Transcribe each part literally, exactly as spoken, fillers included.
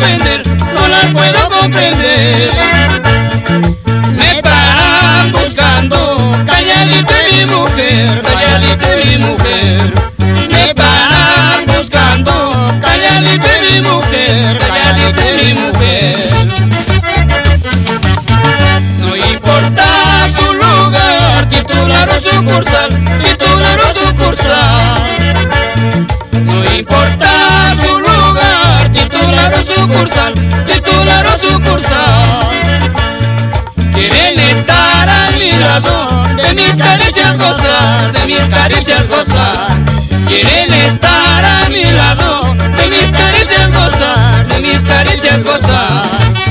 comprender, no las puedo comprender. Me paran buscando, calladita mi mujer, calladita mi mujer. Me paran buscando, calladita mi mujer, calladita mi mujer. No importa su lugar, titular o sucursal, titular o sucursal. No importa su lugar, titular o sucursal, titular o sucursal. Quieren estar a mi lado, de mis caricias gozar, de mis caricias gozar. Quieren estar a mi lado, de mis caricias gozar, de mis caricias gozar.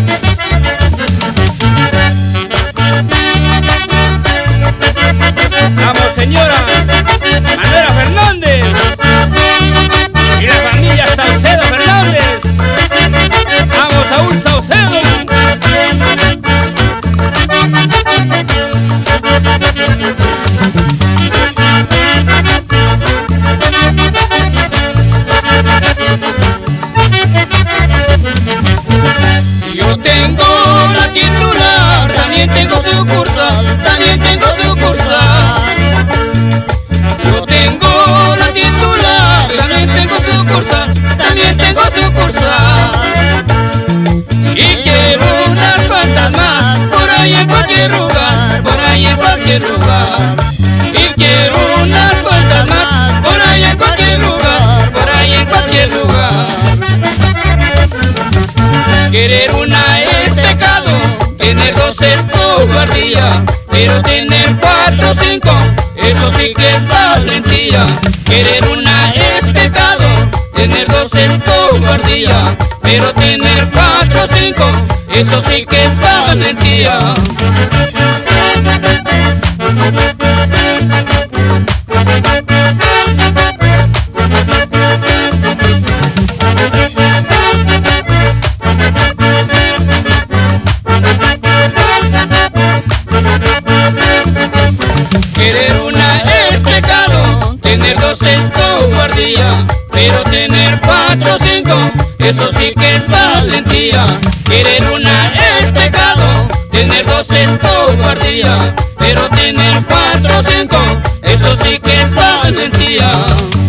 Vamos, señora Manuela Fernández y la familia Saucedo Fernández. Vamos, Saúl Saucedo. Yo tengo la titular, también tengo sucursal, también tengo sucursal. Yo tengo la titular, también tengo sucursal, también tengo sucursal. Y quiero unas cuantas más, por ahí en cualquier lugar, por ahí en cualquier lugar. Y quiero unas cuantas más, por ahí en cualquier lugar, por ahí en cualquier lugar. Querer una es pecado, tener dos es cobardía, pero tener cuatro o cinco, eso sí que es valentía. Querer una es pecado, tener dos es cobardía, pero tener cuatro o cinco, eso sí que es valentía. Querer una es pecado, tener dos es cobardía, pero tener cuatro o cinco, eso sí que es valentía. Querer una es pecado, tener dos es cobardía, pero tener cuatro o cinco, eso sí que es valentía.